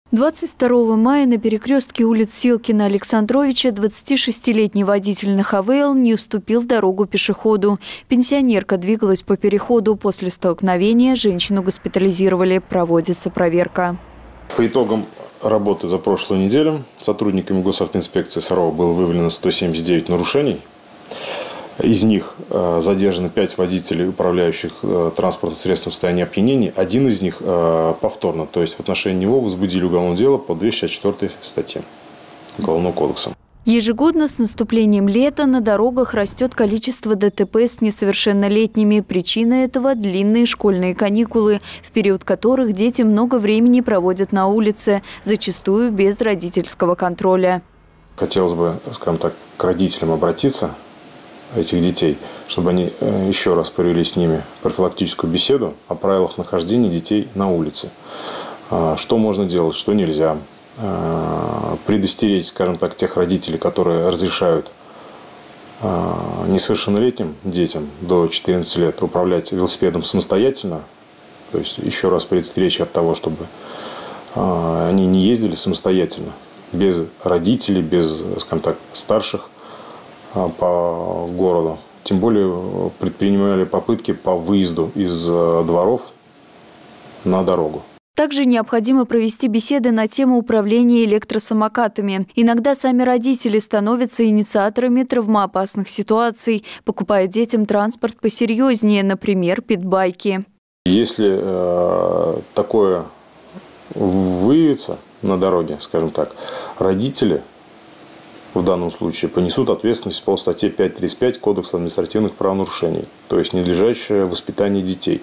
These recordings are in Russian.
22 мая на перекрестке улиц Силкина-Александровича 26-летний водитель на ХВЛ не уступил дорогу пешеходу. Пенсионерка двигалась по переходу. После столкновения женщину госпитализировали. Проводится проверка. По итогам работы за прошлую неделю сотрудниками госавтоинспекции Сарова было выявлено 179 нарушений. Из них задержано 5 водителей, управляющих транспортным средством в состоянии опьянения. Один из них повторно, то есть в отношении него возбудили уголовное дело по 264 статье Уголовного кодекса. Ежегодно с наступлением лета на дорогах растет количество ДТП с несовершеннолетними. Причина этого – длинные школьные каникулы, в период которых дети много времени проводят на улице, зачастую без родительского контроля. Хотелось бы, скажем так, к родителям обратиться этих детей, чтобы они еще раз провели с ними профилактическую беседу о правилах нахождения детей на улице. Что можно делать, что нельзя. Предостеречь, скажем так, тех родителей, которые разрешают несовершеннолетним детям до 14 лет управлять велосипедом самостоятельно. То есть еще раз предостеречь от того, чтобы они не ездили самостоятельно, без родителей, без, скажем так, старших по городу. Тем более предпринимали попытки по выезду из дворов на дорогу. Также необходимо провести беседы на тему управления электросамокатами. Иногда сами родители становятся инициаторами травмоопасных ситуаций, покупая детям транспорт посерьезнее, например, питбайки. Если такое выявится на дороге, скажем так, родители в данном случае понесут ответственность по статье 5.35 Кодекса административных правонарушений, то есть ненадлежащее воспитание детей.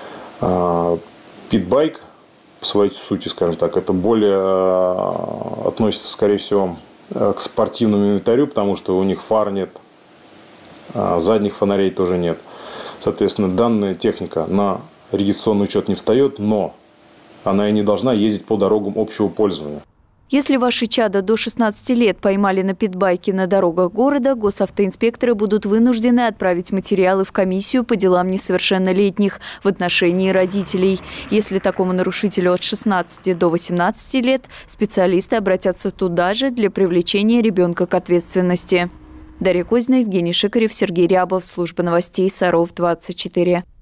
Питбайк, по своей сути, скажем так, это более относится, скорее всего, к спортивному инвентарю, потому что у них фар нет, задних фонарей тоже нет. Соответственно, данная техника на регистрационный учет не встает, но она и не должна ездить по дорогам общего пользования. Если ваши чада до 16 лет поймали на питбайке на дорогах города, госавтоинспекторы будут вынуждены отправить материалы в комиссию по делам несовершеннолетних в отношении родителей. Если такому нарушителю от 16 до 18 лет, специалисты обратятся туда же для привлечения ребенка к ответственности. Дарья Козина, Евгений Шикарев, Сергей Рябов. Служба новостей Саров 24.